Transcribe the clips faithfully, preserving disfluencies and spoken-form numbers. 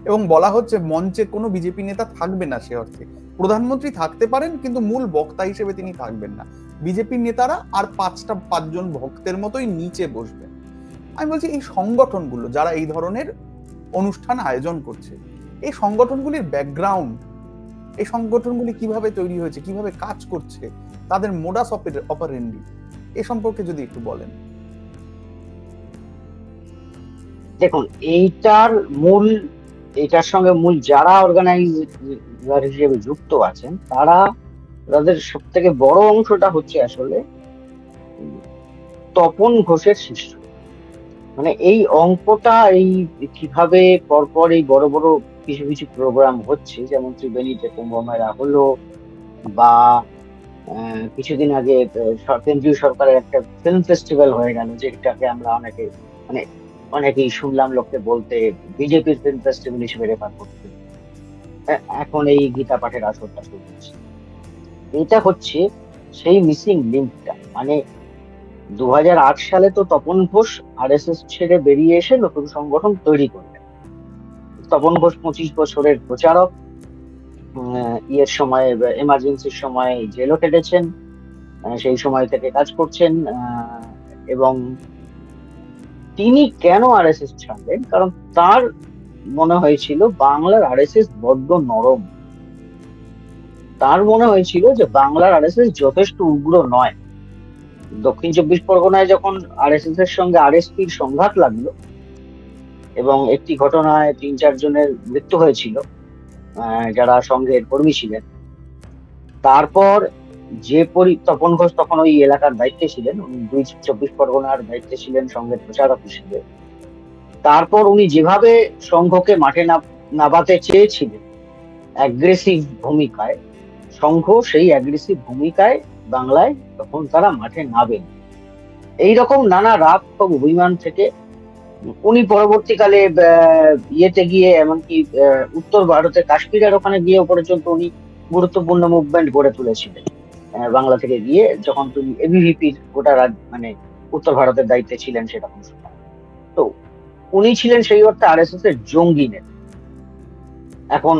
এবং বলা হচ্ছে মঞ্চে কোনো বিজেপি নেতা থাকবে না। সে অর্থে প্রধানমন্ত্রী থাকতে পারেন, কিন্তু মূল বক্তা হিসেবে তিনি থাকবেন না। বিজেপির নেতারা আর পাঁচটা পাঁচজন ভক্তের মতোই নিচে বসবেন। আমি বলছি এই সংগঠনগুলো যারা এই ধরনের অনুষ্ঠান আয়োজন করছে, এই সংগঠনগুলির ব্যাকগ্রাউন্ড, এই সংগঠনগুলি কিভাবে তৈরি হয়েছে, কিভাবে কাজ করছে, তাদের মোডাস অপারেন্ডি এ সম্পর্কে যদি একটু বলেন। দেখুন, এইটার মূল এটার সঙ্গে মূল যারা অর্গানাইজার হিসেবে যুক্ত আছেন, তারা তাদের সব থেকে বড় অংশটা হচ্ছে আসলে তপন ঘোষের শিষ্য। মানে এই অঙ্কটা, এই কিভাবে পরপর এই বড় বড় কিছু কিছু প্রোগ্রাম হচ্ছে, যেমন ত্রিবেণীতে কুম্ভ মেলা হলো, বা কিছুদিন আগে কেন্দ্রীয় সরকারের একটা ফিল্ম ফেস্টিভ্যাল হয়ে গেল, যেটাকে আমরা অনেকে মানে অনেকেই শুনলাম লোককে বলতে বিজেপির ফিল্ম ফেস্টিভ্যাল হিসেবে রেফার করতে। এখন এই গীতা পাঠের আসরটা শুরু হচ্ছে। এটা হচ্ছে সেই মিসিং লিঙ্কটা। মানে দু হাজার আট সালে তো তপন ঘোষ আর এস এস ছেড়ে বেরিয়ে এসে নতুন সংগঠন তৈরি করলেন। তপন ঘোষ পঁচিশ বছরের প্রচারক, ইয়ের সময় এমার্জেন্সির সময় জেলও কেটেছেন, সেই সময় থেকে কাজ করছেন। এবং তিনি কেন আর এস এস ছাড়লেন? কারণ তার মনে হয়েছিল বাংলার আর এস এস বড্ড নরম। তার মনে হয়েছিল যে বাংলার আর এস এস যথেষ্ট উগ্র নয়। দক্ষিণ চব্বিশ পরগনায় যখন আর এস এস এর সঙ্গে আর এস পির সংঘাত লাগলো এবং একটি ঘটনায় তিন চারজনের মৃত্যু হয়েছিল যারা সংঘের কর্মী ছিলেন, তারপর যে পরি তপন ঘোষ তখন ওই এলাকার দায়িত্বে ছিলেন, উনি দুই চব্বিশ পরগনার দায়িত্বে ছিলেন সংঘের প্রচারক হিসেবে। তারপর উনি যেভাবে সংঘকে মাঠে নামাতে চেয়েছিলেন অ্যাগ্রেসিভ ভূমিকায়, সংঘ সেই অ্যাগ্রেসিভ ভূমিকায় বাংলায় তখন তারা মাঠে নামেন। এইরকম নানা রাগ ক্ষোভ অভিমান থেকে উনি পরবর্তীকালে ইয়েতে গিয়ে, এমনকি উত্তর ভারতে কাশ্মীরের ওখানে গিয়ে পর্যন্ত উনি গুরুত্বপূর্ণ মুভমেন্ট গড়ে তুলেছিলেন বাংলা থেকে গিয়ে, যখন তিনি এবিভিপির গোটা মানে উত্তর ভারতের দায়িত্বে ছিলেন সেরকম সময়। তো উনি ছিলেন সেই অর্থে আর এস এস এর জঙ্গি নেতা। এখন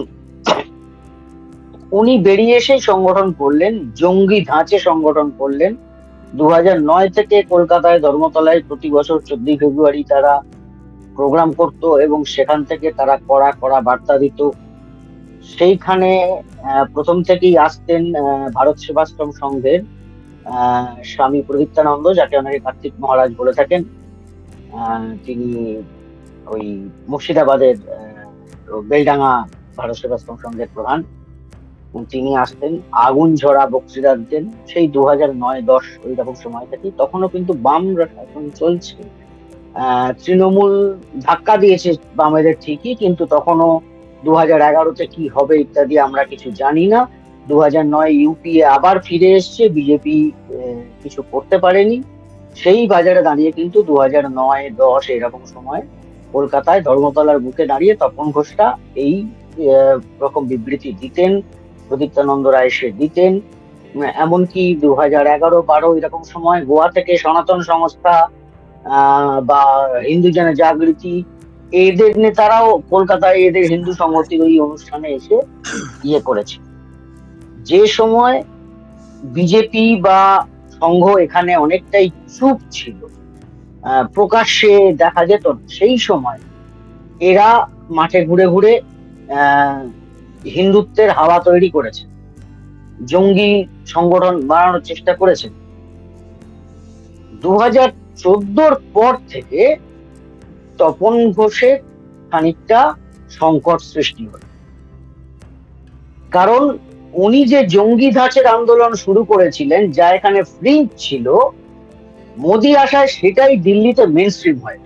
উনি বেরিয়ে এসে সংগঠন করলেন, জঙ্গি ধাঁচে সংগঠন করলেন। দু হাজার নয় থেকে কলকাতায় ধর্মতলায় প্রতি বছর চোদ্দই ফেব্রুয়ারি তারা প্রোগ্রাম করত এবং সেখান থেকে তারা কড়া কড়া বার্তা দিত। সেইখানে প্রথম থেকেই আসতেন ভারত সেবাশ্রম সংঘের স্বামী প্রদীপ্তানন্দ, যাকে অনেকে কার্তিক মহারাজ বলে থাকেন। তিনি ওই মুর্শিদাবাদের বেলডাঙ্গা ভারত সেবাশ্রম সংঘের প্রধান। তিনি আসতেন, আগুন ঝরা বক্তৃতা দিতেন সেই দু হাজার নয় দশ ওই রকম সময় থেকে। তখনও কিন্তু বাম শাসন চলছে, আহ তৃণমূল ধাক্কা দিয়েছে বামেদের ঠিকই, কিন্তু তখনও দু হাজার এগারোতে কি হবে ইত্যাদি আমরা কিছু জানি না। দু হাজার নয় ইউপিএ আবার ফিরে এসছে, বিজেপি কিছু করতে পারেনি। সেই বাজারে দাঁড়িয়ে কিন্তু দু হাজার নয় দশ এরকম সময় কলকাতায় ধর্মতলার বুকে দাঁড়িয়ে তপন ঘোষটা এই রকম বিবৃতি দিতেন, প্রদীপ্তানন্দ রায় এসে দিতেন। এমনকি দু হাজার এগারো বারো এরকম সময় গোয়া থেকে সনাতন সংস্থা আহ বা হিন্দু জন জাগৃতি এদের নেতারাও কলকাতায় এদের হিন্দু সংহতির ওই অনুষ্ঠানে এসে ইয়ে করেছে। যে সময় বিজেপি বা সংঘ এখানে অনেকটাই চুপ ছিল, আহ প্রকাশ্যে দেখা যেত, সেই সময় এরা মাঠে ঘুরে ঘুরে আহ হিন্দুত্বের হাওয়া তৈরি করেছে, জঙ্গি সংগঠন বানানোর চেষ্টা করেছে। দু হাজার চোদ্দোর পর থেকে তপন ঘোষের খানিকটা সংকট সৃষ্টি হল, কারণ উনি যে জঙ্গি ধাঁচের আন্দোলন শুরু করেছিলেন, যা এখানে ফ্রিঞ্জ ছিল, মোদি আসায় সেটাই দিল্লিতে মেইন স্ট্রিম হয়।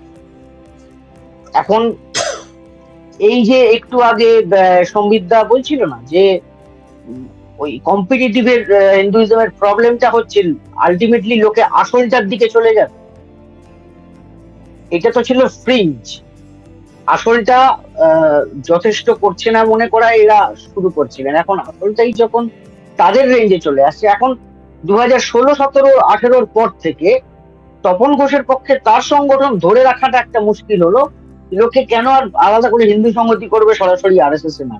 এখন এই যে একটু আগে সম্বিদ্যা বলছিল না যে ওই কম্পিটিটিভের হিন্দুইজমের প্রবলেমটা হচ্ছে আলটিমেটলি লোকে আসলটার দিকে চলে যাবে। এটা তো ছিল ফ্রিঞ্জ, আসলটা যথেষ্ট করছে না মনে করা এরা শুরু করছিলেন। এখন আসলটাই যখন তাদের রেঞ্জে চলে আসছে, এখন দু হাজার ষোলো সতেরো আঠেরোর পর থেকে তপন ঘোষের পক্ষে তার সংগঠন ধরে রাখাটা একটা মুশকিল হলো, লোকে কেন আর আলাদা করে হিন্দু সংহতি করবে সরাসরি আরএসএস এ না?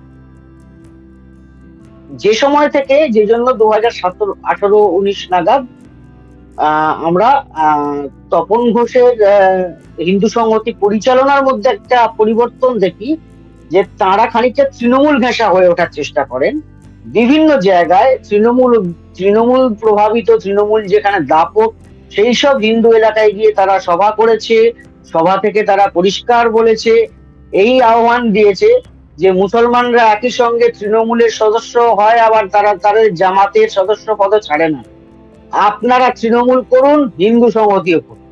যে সময় থেকে, যে জন্য দু হাজার সতেরো আঠারো উনিশ নাগাদ আহ আমরা আহ তপন ঘোষের আহ হিন্দু সংহতি পরিচালনার মধ্যে একটা পরিবর্তন দেখি, যে তাঁরা খানিকটা তৃণমূল ঘেঁষা হয়ে ওঠার চেষ্টা করেন। বিভিন্ন জায়গায় তৃণমূল তৃণমূল প্রভাবিত, তৃণমূল যেখানে দাপট, সেই সব হিন্দু এলাকায় গিয়ে তারা সভা করেছে। সভা থেকে তারা পরিষ্কার বলেছে, এই আহ্বান দিয়েছে যে মুসলমানরা একই সঙ্গে তৃণমূলের সদস্য হয়, আবার তারা তাদের জামাতের সদস্য পদ ছাড়ে না। আপনারা তৃণমূল করুন, হিন্দু সংহতিও করুন।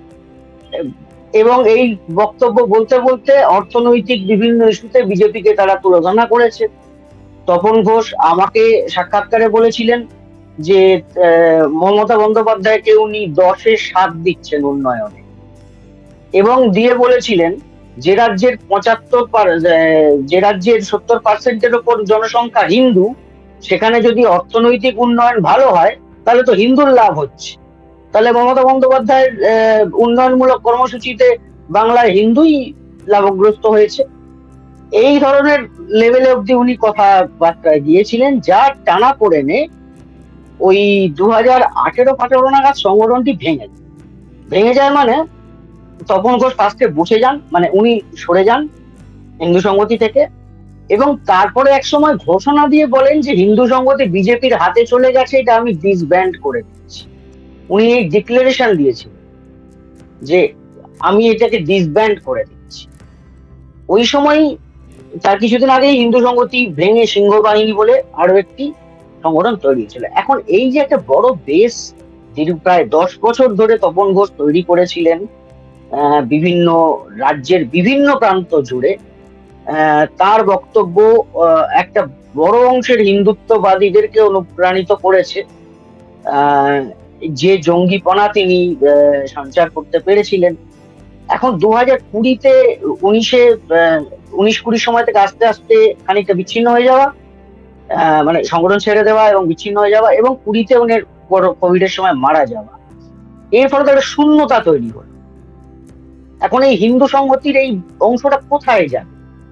এবং এই বক্তব্য বলতে বলতে অর্থনৈতিক বিভিন্ন ইস্যুতে বিজেপিকে তারা তুলনা করেছে। তপন ঘোষ আমাকে সাক্ষাৎকারে বলেছিলেন যে মমতা বন্দ্যোপাধ্যায়কে উনি দশে সাত দিচ্ছেন উন্নয়নে, এবং দিয়ে বলেছিলেন যে রাজ্যের পঁচাত্তর যে রাজ্যের সত্তর পার্সেন্টের ওপর জনসংখ্যা হিন্দু, সেখানে যদি অর্থনৈতিক উন্নয়ন ভালো হয় তাহলে তো হিন্দুর লাভ হচ্ছে, তাহলে মমতা বন্দ্যোপাধ্যায়ের উন্নয়নমূলক কর্মসূচিতে বাংলায় হিন্দুই লাভগ্রস্ত হয়েছে। এই ধরনের লেভেলে অব্দি উনি কথাবার্তায় গিয়েছিলেন, যা টানা পড়েনে ওই দু হাজার আঠেরো ফাটেরো নাগাদ সংগঠনটি ভেঙে যায়। ভেঙে যায় মানে তপন ঘোষ ফার্স্টে বসে যান, মানে উনি সরে যান হিন্দু সংগতি থেকে, এবং তারপরে এক সময় ঘোষণা দিয়ে বলেন যে হিন্দু সংগতি বিজেপির হাতে চলে গেছে, এটা আমি ডিসব্যান্ড করে দিচ্ছি। উনি এই ডিক্লারেশন দিয়েছিলেন যে আমি এটাকে ডিসব্যান্ড করে দিচ্ছি। ওই সময় তার কিছুদিন আগেই হিন্দু সংগতি ভেঙে সিংহ বাহিনী বলে আরো একটি সংগঠন তৈরি হয়েছিল। এখন এই যে একটা বড় বেস দীর্ঘ প্রায় দশ বছর ধরে তপন ঘোষ তৈরি করেছিলেন আহ বিভিন্ন রাজ্যের বিভিন্ন প্রান্ত জুড়ে, আহ তার বক্তব্য একটা বড় অংশের হিন্দুত্ববাদীদেরকে অনুপ্রাণিত করেছে। আহ যে জঙ্গিপনা তিনি সঞ্চার করতে পেরেছিলেন, এখন দু হাজার কুড়িতে উনিশে উনিশ কুড়ির সময় থেকে আস্তে আস্তে খানিকটা বিচ্ছিন্ন হয়ে যাওয়া, আহ মানে সংগঠন ছেড়ে দেওয়া এবং বিচ্ছিন্ন হয়ে যাওয়া, এবং কুড়িতে উনি কোভিড এর সময় মারা যাওয়া, এর ফলে একটা শূন্যতা তৈরি হলো। এখন এই হিন্দু সংহতির এই অংশটা কোথায় যাবে?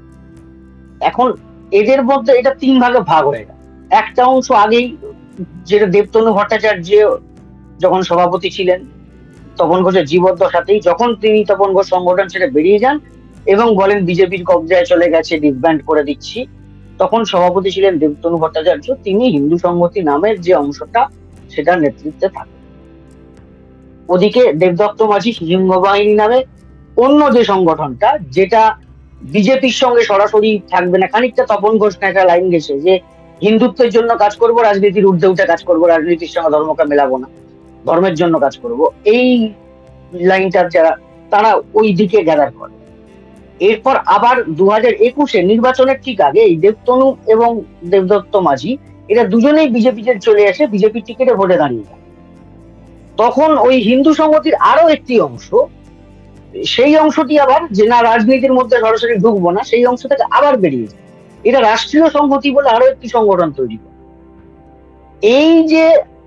এখন এদের মধ্যে এটা তিন ভাগে ভাগ হয়ে গেল। একটা অংশ আগেই, যেটা দেবতনু ভট্টাচার্য যখন সভাপতি ছিলেন তপন ঘোষের জীবদ্দশাতেই, যখন তিনি তপন ঘোষ সংগঠন ছেড়ে বেরিয়ে যান এবং বলেন বিজেপির কবজায় চলে গেছে, ডিসব্যান্ড করে দিচ্ছি, তখন সভাপতি ছিলেন দেবতনু ভট্টাচার্য। তিনি হিন্দু সংহতি নামের যে অংশটা, সেটার নেতৃত্বে থাকেন। ওদিকে দেবদত্ত মাঝি সিংহ বাহিনী নামে অন্য যে সংগঠনটা, যেটা বিজেপির সঙ্গে সরাসরি থাকবে না, খানিকটা তপন ঘোষ একটা লাইন গেছে যে হিন্দুত্বের জন্য কাজ করব, রাজনীতির ঊর্ধ্বে উঠে কাজ করব, রাজনীতির সঙ্গে ধর্মকে মেলাবো না, ধর্মের জন্য কাজ করব, এই লাইনটার যারা, তারা ওই দিকে গ্যাদার করে। এরপর আবার দু হাজার একুশে নির্বাচনের ঠিক আগে এই দেবতনু এবং দেবদত্ত মাঝি এরা দুজনেই বিজেপিতে চলে আসে, বিজেপির টিকিটে ভোটে দাঁড়িয়ে যায়। তখন ওই হিন্দু সংগতির আরো একটি অংশ, সেই অংশটি আবার যে না রাজনীতির মধ্যে সরাসরি ঢুকবো না, সেই অংশ থেকে আবার বেরিয়ে যায়। এটা রাষ্ট্রীয় সংহতি বলে আরো একটি সংগঠন তৈরি করে। এই যে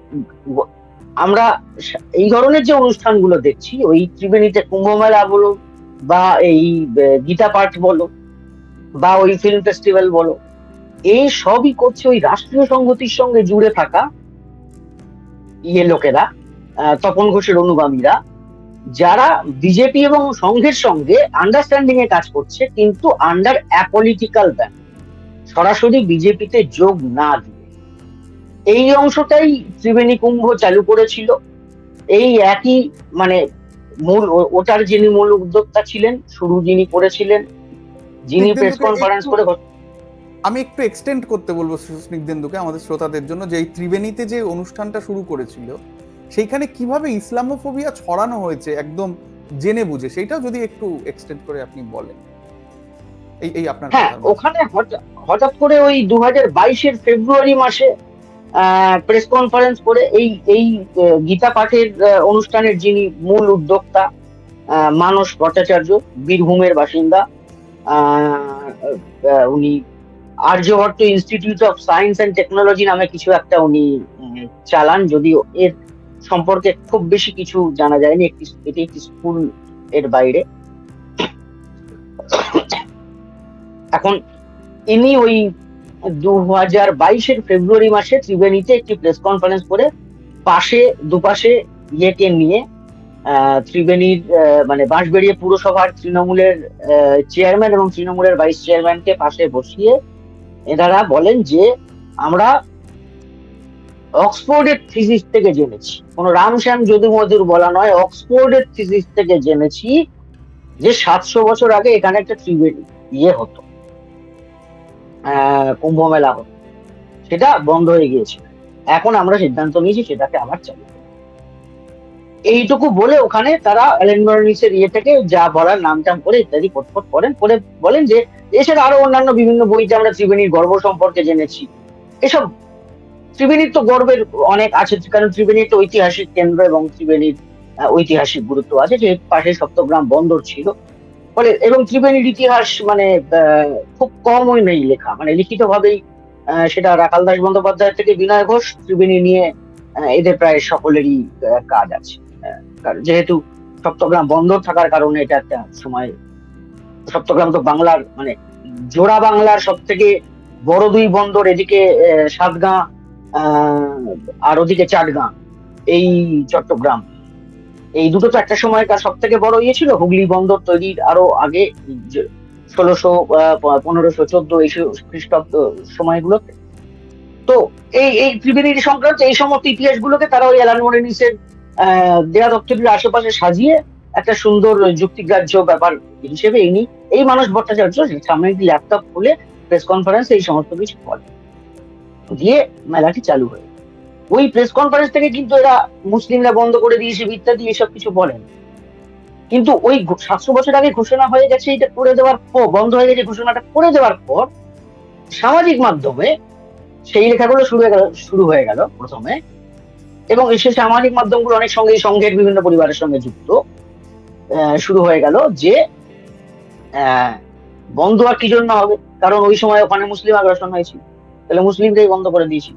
আমরা এই ধরনের যে অনুষ্ঠানগুলো দেখছি, ওই ত্রিবেণীতে কুম্ভ মেলা বলো, বা এই গীতা পাঠ বলো, বা ওই ফিল্ম ফেস্টিভ্যাল বলো, এই সবই করছে ওই রাষ্ট্রীয় সংহতির সঙ্গে জুড়ে থাকা ইয়ে লোকেরা, তপন ঘোষের অনুগামীরা, যারা বিজেপি এবং সংঘের সঙ্গে আন্ডারস্ট্যান্ডিং এ কাজ করছে, কিন্তু আন্ডার অ্যাপলিটিক্যাল ব্যান, সরাসরি বিজেপিতে যোগ না দিয়ে। এই অংশটাই ত্রিবেণী কুম্ভ চালু করেছিল। এই একই মানে মূল ওটার যিনি মূল উদ্যোক্তা ছিলেন, শুরু যিনি করেছিলেন, যিনি প্রেস কনফারেন্স করে। আমি একটু এক্সটেন্ড করতে বলবো স্নিগ্ধেন্দুকে, আমাদের শ্রোতাদের জন্য, যে এই ত্রিবেণীতে যে অনুষ্ঠানটা শুরু করেছিল, সেইখানে কিভাবে ইসলামোফোবিয়া ছড়ানো হয়েছে একদম জেনে বুঝে, সেইটাও যদি একটু এক্সটেন্ড করে আপনি বলেন। এই এই আপনার হ্যাঁ, ওখানে হঠাৎ করে ওই দু হাজার বাইশের ফেব্রুয়ারি মাসে প্রেস কনফারেন্স করে এই এই গীতা পাঠের অনুষ্ঠানের যিনি মূল উদ্যোক্তা, মানস ভট্টাচার্য, বীরভূমের বাসিন্দা, উনি Aryabhatta institute of science and technology নামে কিছু একটা উনি চালান, যদিও এর সম্পর্কে খুব বেশি কিছু জানা যায়নি, একটি এটি একটি স্কুল এর বাইরে। এখন ইনি ওই দু হাজার বাইশের ফেব্রুয়ারি মাসে ত্রিবেণীতে একটি প্রেস কনফারেন্স করে পাশে দুপাশে ইয়েকে নিয়ে আহ ত্রিবেণীর মানে বাঁশবেড়িয়া পুরসভার তৃণমূলের চেয়ারম্যান এবং তৃণমূলের ভাইস চেয়ারম্যানকে পাশে বসিয়ে এনারা বলেন যে আমরা অক্সফোর্ডের থিসিস থেকে জেনেছি, কোন রামশ্যাম যদু মধুর বলা নয়, অক্সফোর্ডের থিসিস থেকে জেনেছি যে সাতশো বছর আগে এখানে একটা ত্রিবেণী ইয়ে হতো, আহ কুম্ভ মেলা হতো, সেটা বন্ধ হয়ে গিয়েছে, এখন আমরা সিদ্ধান্ত নিয়েছি সেটাকে আবার চালু। এইটুকু বলে ওখানে তারা অ্যালেন বার্নিসের ইয়ে থেকে যা বলার নাম টাম করে ইত্যাদি পটপট করেন, করে বলেন যে এছাড়া আরো অন্যান্য বিভিন্ন বইতে আমরা ত্রিবেণীর গর্ব সম্পর্কে জেনেছি। এসব ত্রিবেণীর তো গর্বের অনেক আছে, কারণ ত্রিবেণী একটা ঐতিহাসিক কেন্দ্র এবং ত্রিবেণীর ঐতিহাসিক গুরুত্ব আছে, যে পাশে সপ্তগ্রাম বন্দর ছিল ফলে, এবং ত্রিবেণীর ইতিহাস মানে খুব কমই নেই লেখা, মানে লিখিত ভাবেই সেটা রাখাল দাস বন্দ্যোপাধ্যায় থেকে বিনয় ঘোষ, ত্রিবেণী নিয়ে এদের প্রায় সকলেরই কাজ আছে, যেহেতু সপ্তগ্রাম বন্দর থাকার কারণে এটা একটা সময়, সপ্তগ্রাম তো বাংলার মানে জোড়া বাংলার সব থেকে বড় দুই বন্দর, এদিকে সাতগাঁ আর ওদিকে চাটগাঁ, এই চট্টগ্রাম, এই দুটো তো একটা সময়কার সব থেকে বড় ইয়ে ছিল। হুগলি বন্দর তৈরির আরো আগে ষোলোশো পনেরোশো চোদ্দ এই খ্রিস্টাব্দ সময়গুলোতে, তো এই এই ত্রিবেণীর সংক্রান্ত এই সমস্ত ইতিহাস গুলোকে তারা ওই অ্যালান বার্নিসের আহ দেয়া দপ্তরের আশেপাশে সাজিয়ে একটা সুন্দর যুক্তিগ্রাহ্য ব্যাপার হিসেবে ইনি এই মানস ভট্টাচার্য সামনে একটি ল্যাপটপ খুলে প্রেস কনফারেন্স এই সমস্ত কিছু বলে দিয়ে মেলাটি চালু হয়। ওই প্রেস কনফারেন্স থেকে কিন্তু এরা মুসলিমরা বন্ধ করে দিয়েছে ইত্যাদি এসব কিছু বলেন, কিন্তু ওই সাতশো বছর আগে ঘোষণা হয়ে গেছে, এটা করে দেওয়ার পর বন্ধ হয়ে গেছে, ঘোষণাটা করে দেওয়ার পর সামাজিক মাধ্যমে সেই লেখাগুলো শুরু হয়ে গেল শুরু হয়ে গেল প্রথমে, এবং সেই সামাজিক মাধ্যমগুলো অনেক সঙ্গে সংঘের বিভিন্ন পরিবারের সঙ্গে যুক্ত শুরু হয়ে গেল যে আহ বন্ধ আর কি জন্য হবে, কারণ ওই সময় ওখানে মুসলিম আগ্রাসন হয়েছিল, তাহলে মুসলিমরাই বন্ধ করে দিয়েছিল।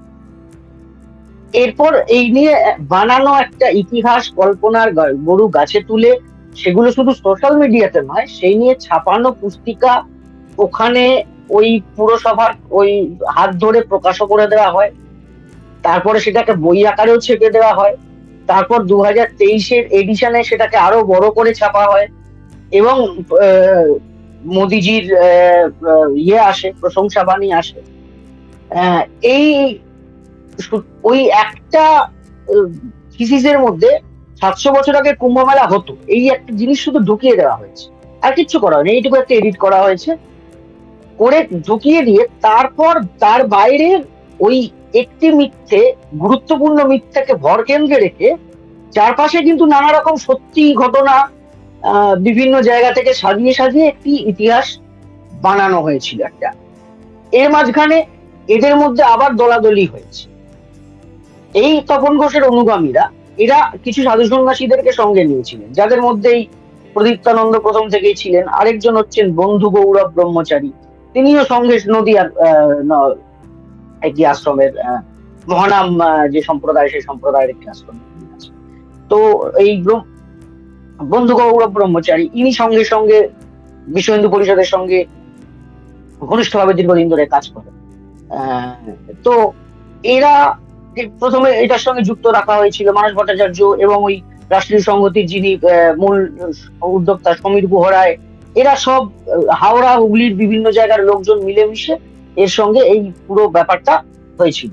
এরপর এই নিয়ে বানানো একটা ইতিহাস কল্পনার গরু গাছে তুলে সেগুলো শুধু সোশ্যাল মিডিয়াতে নয়, সেই নিয়ে ছাপানো পুস্তিকা ওখানে ওই পুরসভার ওই হাত ধরে প্রকাশও করে দেওয়া হয়, তারপরে সেটাকে বই আকারেও ছেপে দেওয়া হয়, তারপর দু হাজার তেইশের এডিশনে সেটাকে আরো বড় করে ছাপা হয়, এবং মোদিজির ইয়ে আসে, প্রশংসা বাণী আসে। এই ওই একটা থিসিসের মধ্যে সাতশো বছর আগে কুম্ভ মেলা হতো এই একটা জিনিস শুধু ঢুকিয়ে দেওয়া হয়েছে, আর কিচ্ছু করা হয়নি, এইটুকু একটা এডিট করা হয়েছে, করে ঢুকিয়ে দিয়ে তারপর তার বাইরে ওই একটি মিথ্যে, গুরুত্বপূর্ণ মিথ্যাকে ভর কেন্দ্রে রেখে চারপাশে কিন্তু নানা রকম সত্যি ঘটনা আহ বিভিন্ন জায়গা থেকে সাজিয়ে সাজিয়ে একটি ইতিহাস বানানো হয়েছিল একটা। এর মাঝখানে এদের মধ্যে আবার দলাদলি হয়েছে। এই তপন ঘোষের অনুগামীরা এরা কিছু সাধু সন্ন্যাসীদেরকে সঙ্গে নিয়েছিলেন, যাদের মধ্যেই প্রদীপ্তানন্দ প্রথম থেকেই ছিলেন, আরেকজন হচ্ছেন বন্ধু গৌরব ব্রহ্মচারী, তিনিও সঙ্গে নদীয়ার একটি আশ্রমের মহানাম যে সম্প্রদায় সেই সম্প্রদায়ের একটি আশ্রম আছে। তো এই বন্ধু গৌরব ব্রহ্মচারী ইনি সঙ্গে সঙ্গে বিশ্ব হিন্দু পরিষদের সঙ্গে ঘনিষ্ঠভাবে দীর্ঘদিন ধরে কাজ করেন। আহ তো এরা প্রথমে এটার সঙ্গে যুক্ত রাখা হয়েছিল মানস ভট্টাচার্য এবং ওই রাষ্ট্রীয় সংহতির যিনি মূল উদ্যোক্তা সমীর গুহরায়, এরা সব হাওড়া হুগলির বিভিন্ন জায়গার লোকজন মিলেমিশে এর সঙ্গে এই পুরো ব্যাপারটা হয়েছিল।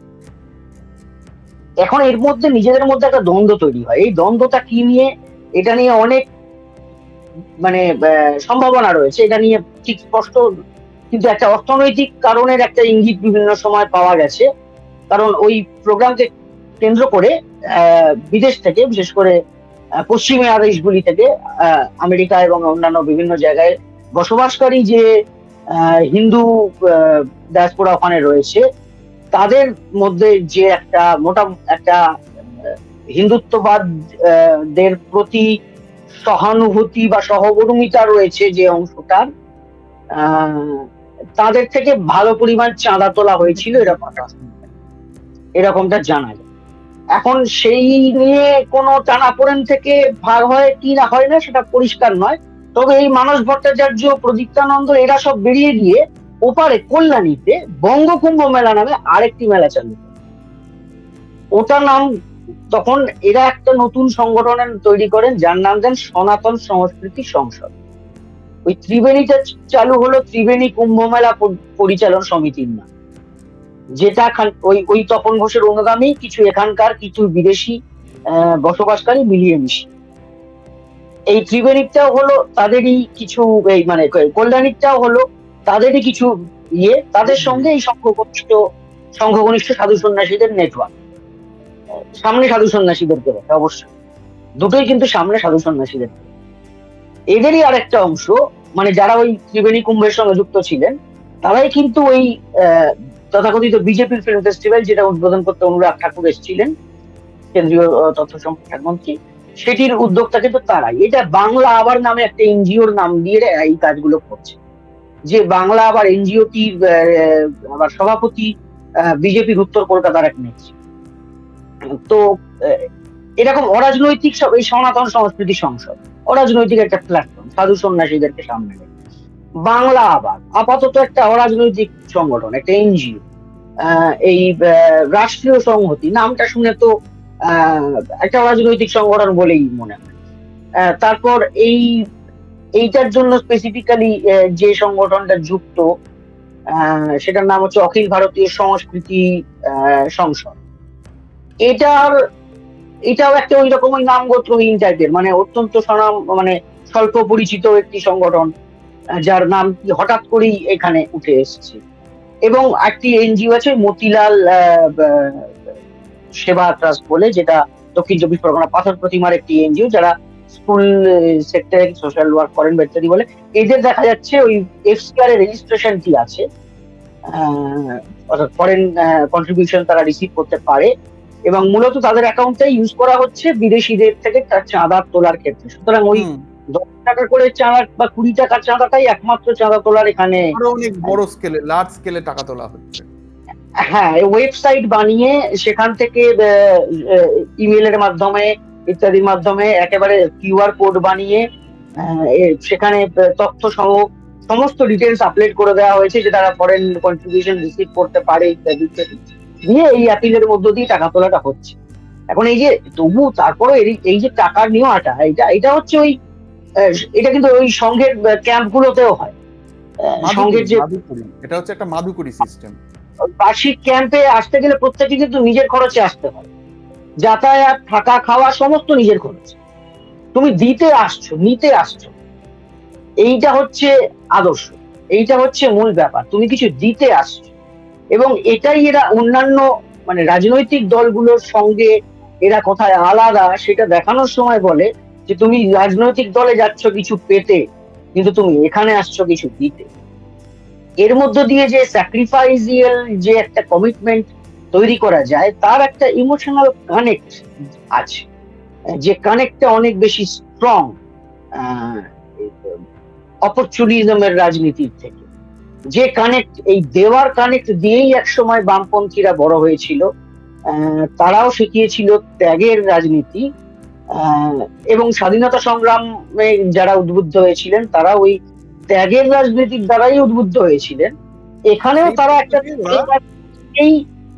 এখন এর মধ্যে নিজেদের মধ্যে একটা দ্বন্দ্ব তৈরি হয়, এই দ্বন্দ্বটা কি নিয়ে, এটা নিয়ে অনেক মানে সম্ভাবনা রয়েছে, এটা নিয়ে ঠিক স্পষ্ট, কিন্তু একটা অর্থনৈতিক কারণের একটা ইঙ্গিত বিভিন্ন সময় পাওয়া গেছে, কারণ ওই প্রোগ্রামকে কেন্দ্র করে আহ বিদেশ থেকে, বিশেষ করে পশ্চিমা দেশগুলি থেকে, আহ আমেরিকা এবং অন্যান্য বিভিন্ন জায়গায় বসবাসকারী যে আহ হিন্দু ডায়াসপোরা ওখানে রয়েছে, তাদের মধ্যে যে একটা মোটা একটা হিন্দুত্ববাদ দের প্রতি সহানুভূতি বা সহমর্মিতা রয়েছে, যে অংশটার আহ তাদের থেকে ভালো পরিমাণ চাঁদা তোলা হয়েছিল এরকমটা এরকমটা জানা যায়। এখন সেই নিয়ে কোনো টানাপোড়েন থেকে ভাগ হয় কি না হয় না সেটা পরিষ্কার নয়, তবে এই মানস ভট্টাচার্য, প্রদীপ্তানন্দ এরা সব বেরিয়ে গিয়ে ওপারে কল্যাণীতে বঙ্গ কুম্ভ মেলা নামে আরেকটি মেলা চালু করে। ওটার নাম তখন এরা একটা নতুন সংগঠন তৈরি করেন যার নাম দেন সনাতন সংস্কৃতি সংসদ। ওই ত্রিবেণীটা চালু হলো ত্রিবেণী কুম্ভ মেলা পরিচালন সমিতির নাম, যেটা ওই ওই তপন ঘোষের অনুগামী কিছু এখানকার কিছু বিদেশি আহ বসবাসকারী মিলিয়ে মিশিয়ে। এই ত্রিবেণীটাও হলো তাদেরই কিছু, এই মানে কল্যাণীটাও হলো তাদেরই কিছু ইয়ে, তাদের সঙ্গে এই সংঘঘনিষ্ঠ সংঘঘনিষ্ঠ সাধু সন্ন্যাসীদের নেটওয়ার্ক। সামনে সাধু সন্ন্যাসীদেরকে রাখে অবশ্যই, দুটোই কিন্তু সামনে সাধু সন্ন্যাসীদের। এদেরই আরেকটা অংশ, মানে যারা ওই ত্রিবেণী কুম্ভের সঙ্গে যুক্ত ছিলেন, তারাই কিন্তু ওই আহ তথাকথিত বিজেপির ফিল্ম ফেস্টিভ্যাল, যেটা উদ্বোধন করতে অনুরাগ ঠাকুর এসেছিলেন, কেন্দ্রীয় তথ্য সম্প্রসারণ মন্ত্রী, সেটির উদ্যোক্তা কিন্তু তারাই। এটা বাংলা আবার নামে একটা এনজিওর নাম দিয়ে এই কাজগুলো করছে। যে বাংলা আবার এনজিওটির আবার সভাপতি বিজেপির উত্তর কলকাতার এক নেত্রী। তো এরকম অরাজনৈতিক সব এই সনাতন সংস্কৃতি সংসদ অরাজনৈতিক একটা প্ল্যাটফর্ম, সাধু সন্ন্যাসীদেরকে সামনে রেখে। বাংলা আবার আপাতত একটা অরাজনৈতিক সংগঠন, একটা এনজিও। আহ এই রাষ্ট্রীয় সংহতি নামটা শুনে তো আহ একটা রাজনৈতিক সংগঠন বলেই মনে হয়। তারপর এই এইটার জন্য স্পেসিফিক্যালি যে সংগঠনটা যুক্ত, আহ সেটার নাম হচ্ছে অখিল ভারতীয় সংস্কৃতি আহ সংসদ। এটার এটাও একটা ওই রকম ওই নামগোত্রহীন টাইপের, মানে অত্যন্ত স্বনাম, মানে স্বল্প পরিচিত একটি সংগঠন, যার নাম হঠাৎ করেই এখানে উঠে এসেছে। এবং একটি এনজিও আছে মতিলাল সেবা ট্রাস্ট বলে, যেটা দক্ষিণ চব্বিশ পরগনা পাথর প্রতিমার একটি এনজিও, যারা স্কুল সেক্টরে সোশ্যাল ওয়ার্ক করেন বা ইত্যাদি বলে। এদের দেখা যাচ্ছে ওই এফসিআর এর রেজিস্ট্রেশনটি আছে, অর্থাৎ ফরেন কন্ট্রিবিউশন তারা রিসিভ করতে পারে, এবং মূলত তাদের অ্যাকাউন্টটাই ইউজ করা হচ্ছে বিদেশিদের থেকে তার চাঁদা তোলার ক্ষেত্রে। সুতরাং ওই দশ টাকা করে চাঁদা বা কুড়ি টাকার চাঁদাটাই একমাত্র চাঁদা তোলার এখানে অনেক বড় স্কেলে, লার্জ স্কেলে টাকা তোলা হচ্ছে। হ্যাঁ, ওয়েবসাইট বানিয়ে সেখান থেকে ইমেলের মাধ্যমে ইত্যাদির মাধ্যমে একেবারে কিউআর কোড বানিয়ে সেখানে তথ্য সহ সমস্ত ডিটেলস আপলোড করে দেওয়া হয়েছে, যে তারা ফরেন কন্ট্রিবিউশন রিসিভ করতে পারে ইত্যাদি ইত্যাদি দিয়ে এই অ্যাপিলের মধ্য দিয়ে টাকা তোলাটা হচ্ছে। এখন এই যে তবু তারপরে এই যে টাকার নেওয়াটা, এটা এটা হচ্ছে ওই এটা কিন্তু ওই সংঘের ক্যাম্প গুলোতেও হয়। সংঘের যে এটা হচ্ছে একটা মাধুকরী সিস্টেম। বার্ষিক ক্যাম্পে আসতে গেলে প্রত্যেকে কিন্তু নিজের খরচে আসতে হয়, যাতায়াত, থাকা, খাওয়া সমস্ত নিজের খরচে। তুমি দিতে আসছো, নিতে আসছো, এইটা হচ্ছে আদর্শ, এইটা হচ্ছে মূল ব্যাপার। তুমি কিছু দিতে আসছো, এবং এটাই এরা অন্যান্য মানে রাজনৈতিক দলগুলোর সঙ্গে এরা কোথায় আলাদা সেটা দেখানোর সময় বলে যে তুমি রাজনৈতিক দলে যাচ্ছ কিছু পেতে, কিন্তু তুমি এখানে আসছো কিছু দিতে। এর মধ্য দিয়ে যে স্যাক্রিফাইসিয়াল যে একটা কমিটমেন্ট তৈরি করা যায়, তার একটা ইমোশনাল কানেক্ট আছে, যে কানেক্টটা অনেক বেশি স্ট্রং অপরচুনিজমের রাজনীতির থেকে। যে কানেক্ট, এই দেওয়ার কানেক্ট দিয়েই একসময় বামপন্থীরা বড় হয়েছিল। আহ তারাও শিখিয়েছিল ত্যাগের রাজনীতি, আহ এবং স্বাধীনতা সংগ্রামে যারা উদ্বুদ্ধ হয়েছিলেন তারা ওই ত্যাগের রাজনীতির দ্বারাই উদ্বুদ্ধ হয়েছিলেন। এখানেও তারা একটা এই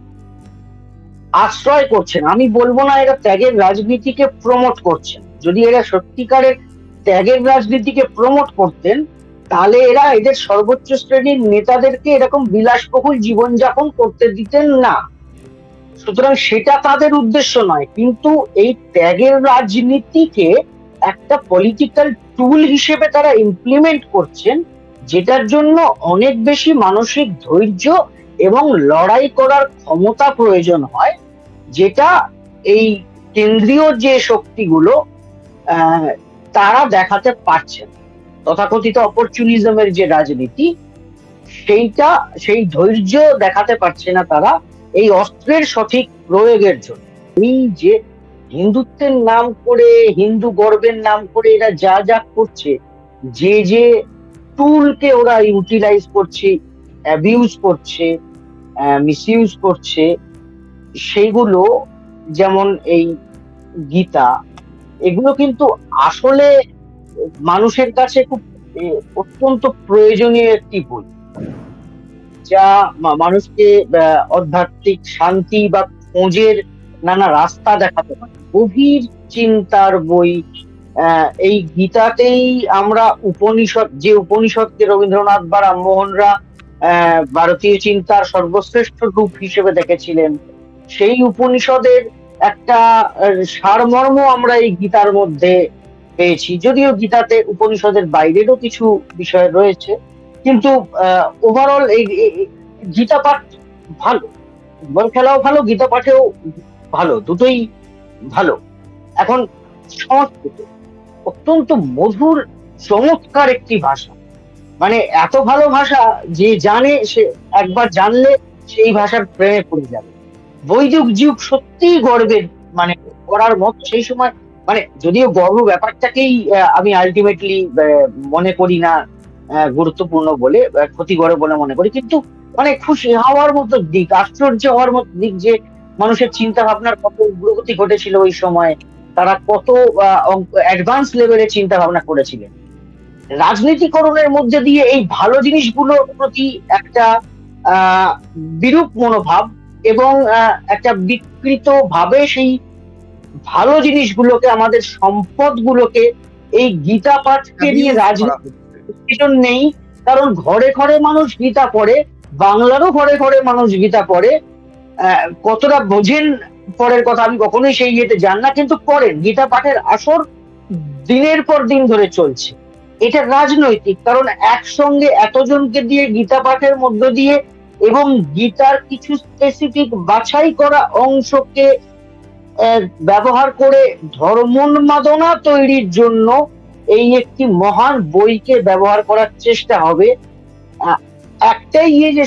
আশ্রয় করছেন। আমি বলবো না এরা ত্যাগের রাজনীতিকে প্রমোট করছেন, যদি এরা সত্যিকারের ত্যাগের রাজনীতিকে প্রমোট করতেন তাহলে এরা এদের সর্বোচ্চ শ্রেণীর নেতাদেরকে এরকম বিলাসবহুল জীবনযাপন করতে দিতেন না। সুতরাং সেটা তাদের উদ্দেশ্য নয়, কিন্তু এই ত্যাগের রাজনীতিকে একটা পলিটিক্যাল টুল হিসেবে তারা ইমপ্লিমেন্ট করছেন, যেটার জন্য অনেক বেশি মানসিক ধৈর্য এবং লড়াই করার ক্ষমতা প্রয়োজন হয়, যেটা এই কেন্দ্রীয় যে শক্তিগুলো আহ তারা দেখাতে পারছেন। তথাকথিত অপরচুনিজমের যে রাজনীতি, সেইটা সেই ধৈর্য দেখাতে পারছে না তারা এই অস্ত্রের সঠিক প্রয়োগের জন্য। এই যে হিন্দুত্বের নাম করে, হিন্দু গর্বের নাম করে এরা যা যা করছে, যে যে টুলকে ওরা ইউটিলাইজ করছে, অ্যাবিউজ করছে, মিসইউজ করছে, সেইগুলো যেমন এই গীতা, এগুলো কিন্তু আসলে মানুষের কাছে খুব এ, অত্যন্ত প্রয়োজনীয় একটি বই, যা মা- মানুষকে আহ, আধ্যাত্মিক শান্তি বা খোঁজের নানা রাস্তা দেখাতে পারে। গভীর চিন্তার বই। আহ, এই গীতাতেই আমরা উপনিষদ, যে উপনিষদকে রবীন্দ্রনাথ বা রামমোহনরা আহ, ভারতীয় চিন্তার সর্বশ্রেষ্ঠ রূপ হিসেবে দেখেছিলেন, সেই উপনিষদের একটা আহ, সারমর্ম আমরা এই গীতার মধ্যে পেয়েছি। যদিও গীতাতে উপনিষদের বাইরেরও কিছু বিষয় রয়েছে, কিন্তু ওভারঅল এই এই- এই গীতা পাঠ ভালো, ফুটবল খেলাও ভালো, গীতা পাঠেও ভালো, দুটোই ভালো। এখন সংস্কৃত অত্যন্ত মধুর, চমৎকার একটি ভাষা। মানে এত ভালো ভাষা, যে জানে সে একবার জানলে সেই ভাষার প্রেমে পড়ে যাবে। বৈদিক যুগ সত্যিই গর্বের, মানে করার মত সেই সময়। মানে যদিও গর্ব ব্যাপারটাকেই আহ, আমি আলটিমেটলি মনে করি না আহ, গুরুত্বপূর্ণ বলে, আহ, ক্ষতিকর বলে মনে করি, কিন্তু মানে খুশি হওয়ার মতো দিক, আশ্চর্য হওয়ার মতো দিক, যে মানুষের চিন্তা ভাবনার কত উগ্রগতি ঘটেছিল ওই সময়, তারা কত অ্যাডভান্স লেভেলের চিন্তা ভাবনা করেছিলেন। রাজনীতিকরণের মধ্যে দিয়ে এই ভালো জিনিসগুলোর প্রতি একটা আহ বিরূপ মনোভাব এবং আহ, একটা বিকৃত ভাবে সেই ভালো জিনিসগুলোকে, আমাদের সম্পদগুলোকে, এই গীতা পাঠকে নিয়ে Abuse করা রাজনীতি হচ্ছে। নেই। কারণ ঘরে ঘরে মানুষ গীতা পড়ে, বাংলারও ঘরে ঘরে মানুষ গীতা পড়ে। আহ, কতটা বোঝেন পরের কথা আমি কখনোই সেই ইয়েতে যান না, কিন্তু পড়েন। গীতা পাঠের আসর দিনের পর দিন ধরে চলছে। এটা রাজনৈতিক, কারণ একসঙ্গে এতজনকে দিয়ে গীতা পাঠের মধ্য দিয়ে এবং গীতার কিছু স্পেসিফিক বাছাই করা অংশকে আহ, ব্যবহার করে ধর্মোন্মাদনা তৈরির জন্য এই একটি মহান বইকে ব্যবহার করার চেষ্টা হবে। আহ, একটাই ইয়ে, যে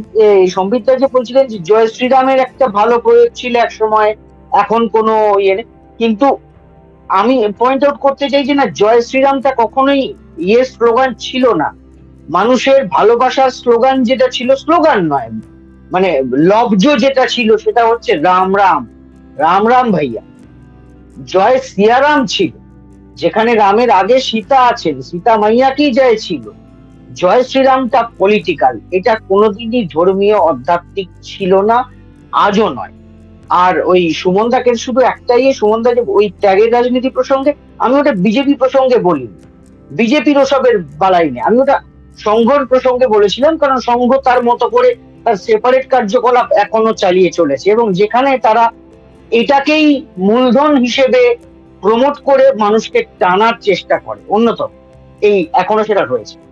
সম্বিত যে বলছিলেন যে জয় শ্রীরামের একটা ভালো প্রয়োগ ছিল এক সময়, এখন কোনো ইয়ে নেই। কিন্তু আমি পয়েন্ট আউট করতে চাই যে না, জয় শ্রীরামটা কখনোই ইয়ে স্লোগান ছিল না। মানুষের ভালোবাসার স্লোগান যেটা ছিল, স্লোগান নয়, মানে লব্জ যেটা ছিল, সেটা হচ্ছে রাম রাম, রাম রাম ভাইয়া। জয় সিয়ারাম ছিল, যেখানে রামের আগে সীতা আছেন, সীতা মাইয়াকেই জয় ছিল। জয় শ্রীরামটা পলিটিক্যাল, এটা কোনোদিনই ধর্মীয় আধ্যাত্মিক ছিল না, আজও নয়। আর ওই সুমন দাকে শুধু একটাই, সুমন দা যে ওই ত্যাগের রাজনীতি প্রসঙ্গে, আমি ওটা বিজেপি প্রসঙ্গে বলি, বিজেপির ওসবের বালাই নেই, আমি ওটা সংঘর প্রসঙ্গে বলেছিলাম। কারণ সংঘ তার মতো করে তার সেপারেট কার্যকলাপ এখনো চালিয়ে চলেছে, এবং যেখানে তারা এটাকেই মূলধন হিসেবে প্রমোট করে মানুষকে টানার চেষ্টা করে, অন্যতম এই এখনো সেটা রয়েছে।